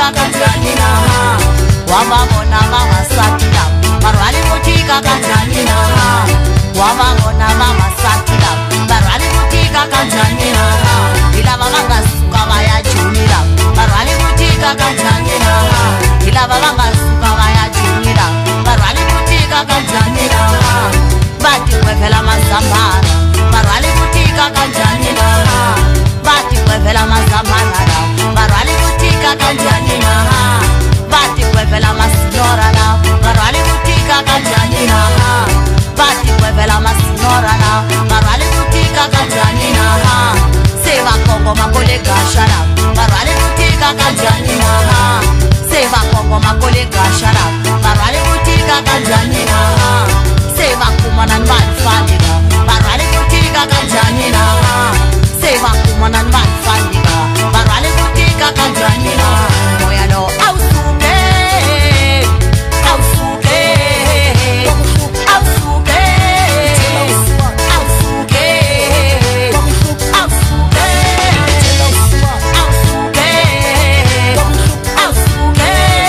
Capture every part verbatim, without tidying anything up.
kutika kanjani na wavavona vavasatila varwali kutika kanjani na wavavona vavasatila varwali kutika kanjani na ilava vangasuka vayajunila varwali kutika kanjani na ilava vangasuka vayajunila varwali kutika kanjani na vati kwevela mazambana varwali kutika kanjani na vati kwevela mazambana varwali kutika kanjani na vati kwevela masinora na varwali kutika kanjani na vati kwevela masinora na varwali kutika kanjani na seva kongo makole gashara varwali kutika kanjani na seva kongo makole gashara varwali kutika kanjani na seva kumana nbalifandika varwali kutika kanjani na seva kumana nbalifandika varwali kutika kanjani na moya lo ausuke ausuke ausuke ausuke ausuke ausuke ausuke ausuke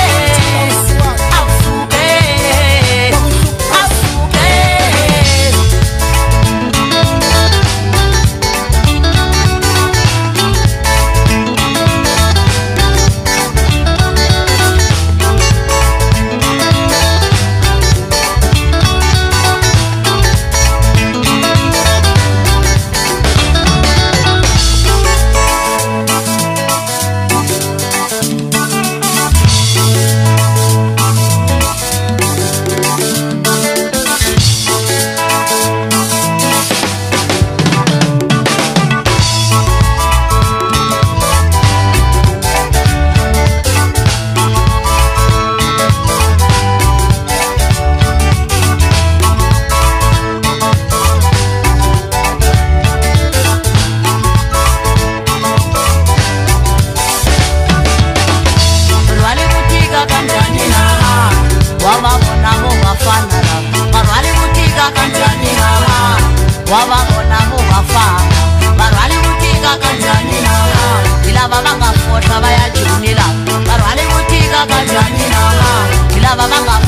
wavavona vovafana varwali kutika kanjani na ilava vangafota vayajunila varwali kutika kanjani na ilava vanga